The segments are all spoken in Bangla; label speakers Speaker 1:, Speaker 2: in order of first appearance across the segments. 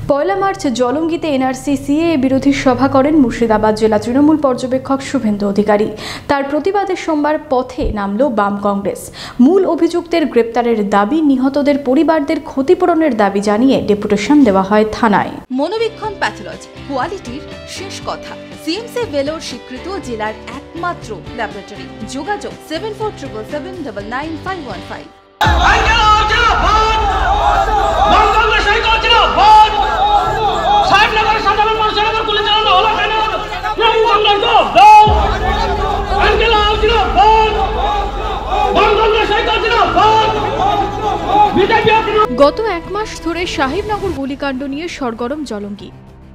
Speaker 1: পয়লা মার্চ জলঙ্গিতে এনআরসি সিএএ বিরোধী সভা করেন মুর্শিদাবাদ জেলা তৃণমূল পর্যবেক্ষক শুভেন্দু অধিকারী। তার প্রতিবাদে সোমবার পথে নামল বাম কংগ্রেস। মূল অভিযুক্তের গ্রেপ্তারের দাবি, নিহতদের পরিবারদের ক্ষতিপূরণের দাবি জানিয়ে ডেপুটেশন দেওয়া হয় থানায়।
Speaker 2: মনোবীক্ষণ প্যাথোলজি, কোয়ালিটির শেষ কথা। সিএমসি ভেলোর স্বীকৃত জেলার একমাত্র ল্যাবরেটরি। যোগাযোগ 7477799515।
Speaker 1: গত এক মাস ধরে সাহেবনগর গুলিকাণ্ড নিয়ে সরগরম জলঙ্গি।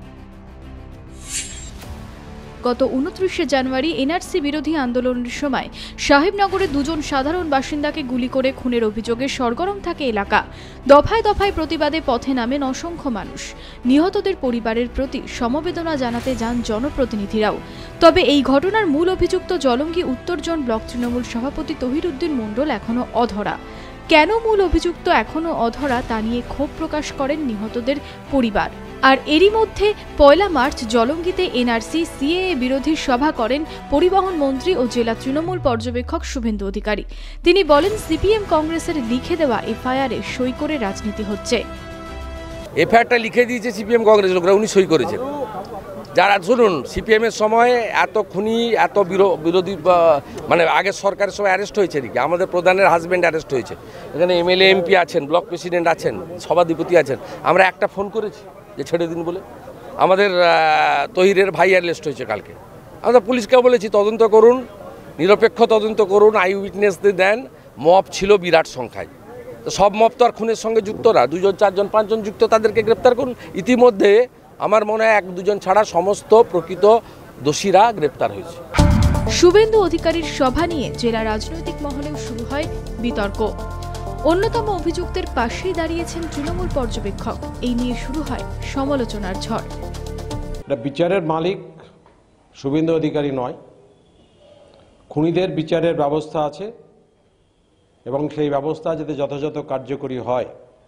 Speaker 1: গত 29শে জানুয়ারি এনআরসি বিরোধী আন্দোলনের সময় সাহেবনগরে দুজন সাধারণ বাসিন্দাকে গুলি করে খুনের অভিযোগে সরগরম থাকে এলাকা। দফায় দফায় প্রতিবাদে পথে নামেন অসংখ্য মানুষ। নিহতদের পরিবারের প্রতি সমবেদনা জানাতে যান জনপ্রতিনিধিরাও। তবে এই ঘটনার মূল অভিযুক্ত জলঙ্গি উত্তর জোন ব্লক তৃণমূল সভাপতি তহিরউদ্দিন মণ্ডল এখনও অধরা। কেন মূল অভিযুক্ত এখনও অধরা তা নিয়ে ক্ষোভ প্রকাশ করেন নিহতদের পরিবার। আর এরই মধ্যে পয়লা মার্চ জলঙ্গিতে এনআরসি সিএএ বিরোধী সভা করেন পরিবহন মন্ত্রী ও জেলা তৃণমূল পর্যবেক্ষক শুভেন্দু অধিকারী। তিনি বলেন, সিপিএম কংগ্রেসের লিখে দেওয়া এফআইআরে সই করে রাজনীতি হচ্ছে।
Speaker 3: এফআইআরটা লিখে দিয়েছে সিপিএম কংগ্রেস লোকরা, উনি সই করেছেন। যারা শুনুন, সিপিএম এর সময় এত খুনি, এত বিরোধী মানে আগের সরকারের সময় অ্যারেস্ট হয়েছে নাকি? আমাদের প্রধানের হাজব্যান্ড অ্যারেস্ট হয়েছে, এখানে এমএলএ এমপি আছেন, ব্লক প্রেসিডেন্ট আছেন, সভাধিপতি আছেন। আমরা একটা ফোন করেছি যে ছেড়ে দিন বলে। আমাদের তহিরের ভাই অ্যারেস্ট হয়েছে কালকে। আমরা পুলিশকে বলেছি তদন্ত করুন, নিরপেক্ষ তদন্ত করুন, আই উইটনেসদের দেন। মব ছিল বিরাট সংখ্যায়, তো সব মব তো আর খুনের সঙ্গে যুক্ত না, 2জন 4জন 5জন যুক্ত, তাদেরকে গ্রেপ্তার করুন। ইতিমধ্যে আমার মনে হয় 1-2জন ছাড়া সমস্ত প্রকৃত দোষীরা গ্রেপ্তার হয়েছে।
Speaker 1: শুভেন্দু অধিকারীর সভা নিয়ে জেলা রাজনৈতিক মহলেও শুরু হয় বিতর্ক। অন্যতম অভিযুক্তের পাশেই দাঁড়িয়েছেন তৃণমূল পর্যবেক্ষক। এই নিয়ে শুরু হয় সমালোচনার ঝড়।
Speaker 4: বিচারের মালিক শুভেন্দু অধিকারী নয়, খুনিদের বিচারের ব্যবস্থা আছে এবং সেই ব্যবস্থা যাতে যথাযথ কার্যকরী হয়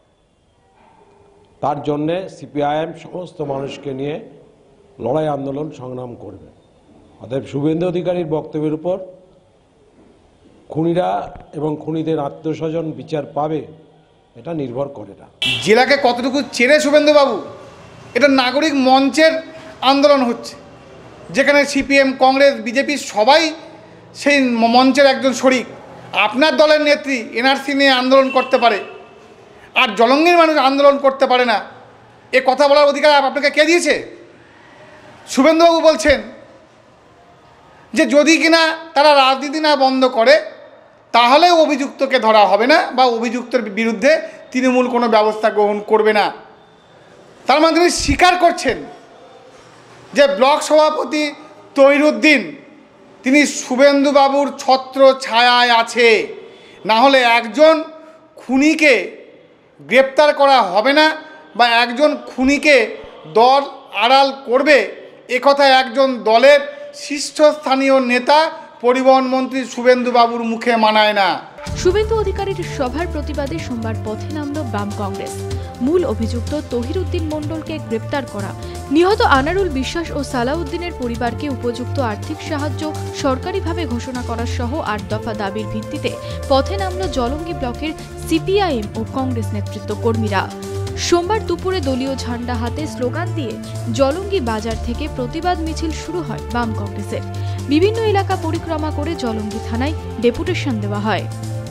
Speaker 4: তার জন্যে সিপিআইএম সমস্ত মানুষকে নিয়ে লড়াই আন্দোলন সংগ্রাম করবে। অতএব শুভেন্দু অধিকারীর বক্তব্যের উপর খুনিরা এবং খুনিদের আত্মস্বজন বিচার পাবে এটা নির্ভর করে না।
Speaker 5: জেলাকে কতটুকু চেনে শুভেন্দুবাবু, এটা নাগরিক মঞ্চের আন্দোলন হচ্ছে, যেখানে সিপিএম কংগ্রেস বিজেপি সবাই সেই মঞ্চের একজন শরিক। আপনার দলের নেত্রী এনআরসি নিয়ে আন্দোলন করতে পারে আর জলঙ্গির মানুষ আন্দোলন করতে পারে না, এ কথা বলার অধিকার আপনাকে কে দিয়েছে? শুভেন্দুবাবু বলছেন যে যদি কিনা তারা রাজনীতি না বন্ধ করে তাহলে অভিযুক্তকে ধরা হবে না বা অভিযুক্তের বিরুদ্ধে তৃণমূল কোনো ব্যবস্থা গ্রহণ করবে না। তার মানে তিনি স্বীকার করছেন যে ব্লক সভাপতি তহিরউদ্দিন তিনি শুভেন্দুবাবুর ছত্র ছায়ায় আছে, না হলে একজন খুনিকে গ্রেপ্তার করা হবে না বা একজন খুনিকে দল আড়াল করবে, একথা একজন দলের শীর্ষস্থানীয় নেতা পরিবহন মন্ত্রী শুভেন্দুবাবুর মুখে মানায় না।
Speaker 1: শুভেন্দু অধিকারীর সভার প্রতিবাদে সোমবার পথে নামল বাম কংগ্রেস। মূল অভিযুক্ত তহিরউদ্দিন মণ্ডলকে গ্রেপ্তার করা, নিহত আনারুল বিশ্বাস ও সালাউদ্দিনের পরিবারকে উপযুক্ত আর্থিক সাহায্য সরকারিভাবে ঘোষণা করা সহ 8 দফা দাবির ভিত্তিতে পথে নামল জলঙ্গি ব্লকের সিপিআইএম ও কংগ্রেস নেতৃত্ব কর্মীরা। সোমবার দুপুরে দলীয় ঝান্ডা হাতে স্লোগান দিয়ে জলঙ্গি বাজার থেকে প্রতিবাদ মিছিল শুরু হয় বাম কংগ্রেসের। বিভিন্ন এলাকা পরিক্রমা করে জলঙ্গি থানায় ডেপুটেশন দেওয়া হয়।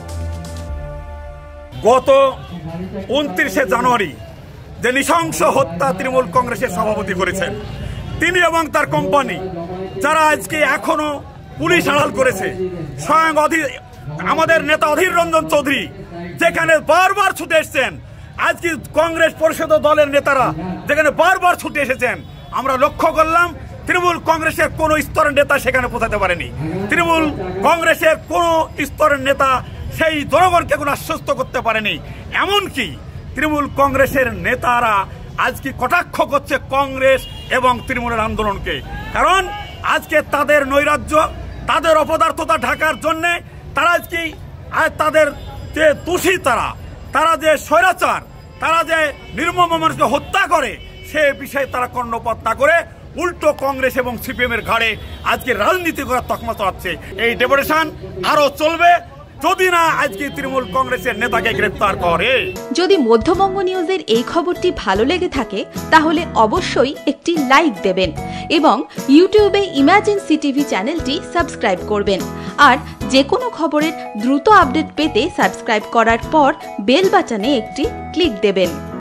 Speaker 6: গত 29শে জানুয়ারি যে নৃশংস হত্যা তৃণমূল কংগ্রেসের সভাপতি করেছেন তিনি এবং তার কোম্পানি, যারা আজকে এখনো পুলিশ আড়াল করেছে, স্বয়ং আমাদের নেতা অধীর রঞ্জন চৌধুরী যেখানে বারবার ছুটে এসেছেন, আজকে কংগ্রেস পরিষদ দলের নেতারা যেখানে বারবার ছুটে এসেছেন, আমরা লক্ষ্য করলাম তৃণমূল কংগ্রেসের কোন স্তরের নেতা সেখানে পৌঁছাতে পারেনি। তৃণমূল কংগ্রেসের কোন স্তরের নেতা সেই জনগণকে কোনো আশ্বস্ত করতে পারেনি। এমনকি তৃণমূল কংগ্রেসের নেতারা আজকে কটাক্ষ করছে কংগ্রেস এবং তৃণমূলের আন্দোলনকে, কারণ আজকে তাদের নৈরাজ্য, তাদের অপদার্থতা ঢাকার জন্য তারা আজকে তাদের যে দোষী তারা যে স্বৈরাচার, তারা যে নির্মম মানুষকে হত্যা করে, সে বিষয়ে তারা কর্ণপাত না করে উল্টো কংগ্রেস এবং সিপিএম এর ঘাড়ে আজকে রাজনীতি করার তকমা চালাচ্ছে। এই ডেপুটেশন আরো চলবে যদি না আজকে তৃণমূল কংগ্রেসের নেতাকে গ্রেফতার করে।
Speaker 2: যদি মধ্যবঙ্গ নিউজের এই খবরটি ভালো লেগে থাকে তাহলে অবশ্যই একটি লাইক দেবেন এবং ইউটিউবে ইমার্জেন্সি টিভি চ্যানেলটি সাবস্ক্রাইব করবেন। আর যে কোনো খবরের দ্রুত আপডেট পেতে সাবস্ক্রাইব করার পর বেল বাটনে একটি ক্লিক দেবেন।